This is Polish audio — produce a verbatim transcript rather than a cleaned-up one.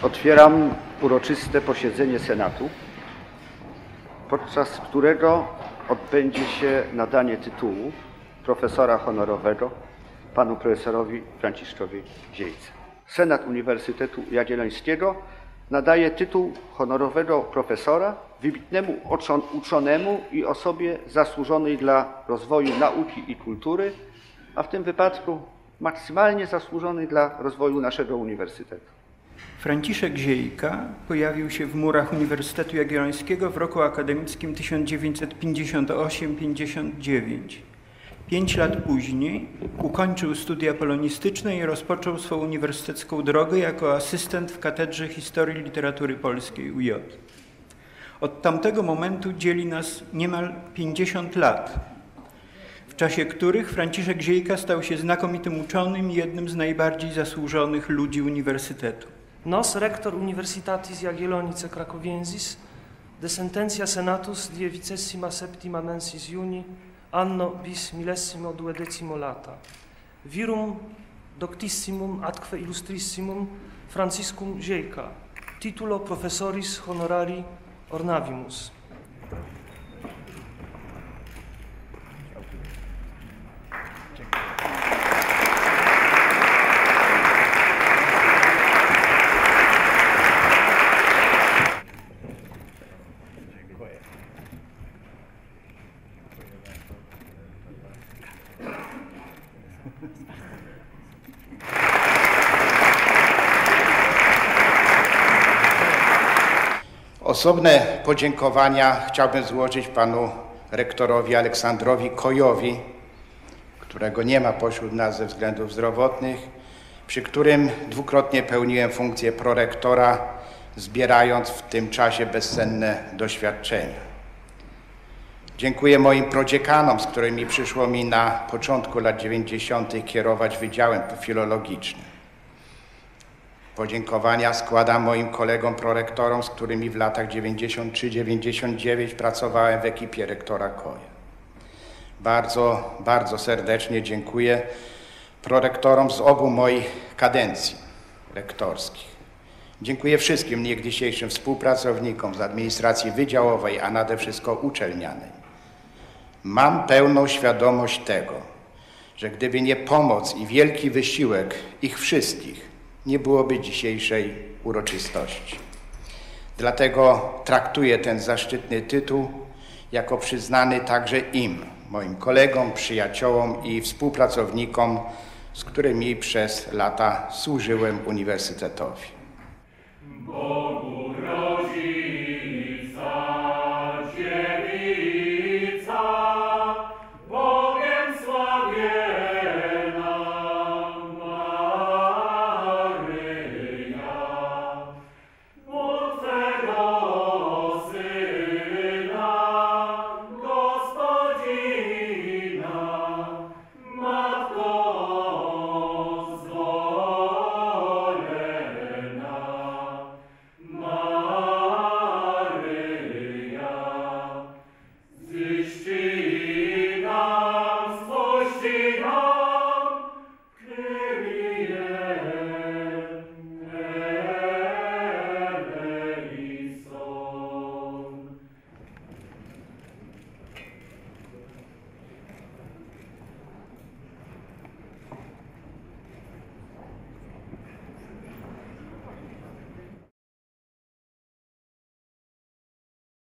Otwieram uroczyste posiedzenie Senatu, podczas którego odbędzie się nadanie tytułu profesora honorowego panu profesorowi Franciszkowi Ziejce. Senat Uniwersytetu Jagiellońskiego nadaje tytuł honorowego profesora wybitnemu uczonemu i osobie zasłużonej dla rozwoju nauki i kultury, a w tym wypadku maksymalnie zasłużonej dla rozwoju naszego uniwersytetu. Franciszek Ziejka pojawił się w murach Uniwersytetu Jagiellońskiego w roku akademickim tysiąc dziewięćset pięćdziesiątym ósmym pięćdziesiątym dziewiątym. Pięć lat później ukończył studia polonistyczne i rozpoczął swą uniwersytecką drogę jako asystent w Katedrze Historii i Literatury Polskiej U J. Od tamtego momentu dzieli nas niemal pięćdziesiąt lat, w czasie których Franciszek Ziejka stał się znakomitym uczonym i jednym z najbardziej zasłużonych ludzi uniwersytetu. Nos rector Universitatis Jagiellonice Cracoviensis de sententia senatus die vicessima septima mensis juni anno bis millesimo duodecimo lata. Virum doctissimum atque illustrissimum Franciscum Ziejka, titulo professoris honorari ornavimus. Osobne podziękowania chciałbym złożyć panu rektorowi Aleksandrowi Kojowi, którego nie ma pośród nas ze względów zdrowotnych, przy którym dwukrotnie pełniłem funkcję prorektora, zbierając w tym czasie bezcenne doświadczenia. Dziękuję moim prodziekanom, z którymi przyszło mi na początku lat dziewięćdziesiątych kierować Wydziałem Filologicznym. Podziękowania składam moim kolegom prorektorom, z którymi w latach dziewięćdziesiątym trzecim dziewięćdziesiątym dziewiątym pracowałem w ekipie rektora Koja. Bardzo, bardzo serdecznie dziękuję prorektorom z obu moich kadencji rektorskich. Dziękuję wszystkim niegdysiejszym współpracownikom z administracji wydziałowej, a nade wszystko uczelnianej. Mam pełną świadomość tego, że gdyby nie pomoc i wielki wysiłek ich wszystkich, nie byłoby dzisiejszej uroczystości. Dlatego traktuję ten zaszczytny tytuł jako przyznany także im, moim kolegom, przyjaciołom i współpracownikom, z którymi przez lata służyłem uniwersytetowi.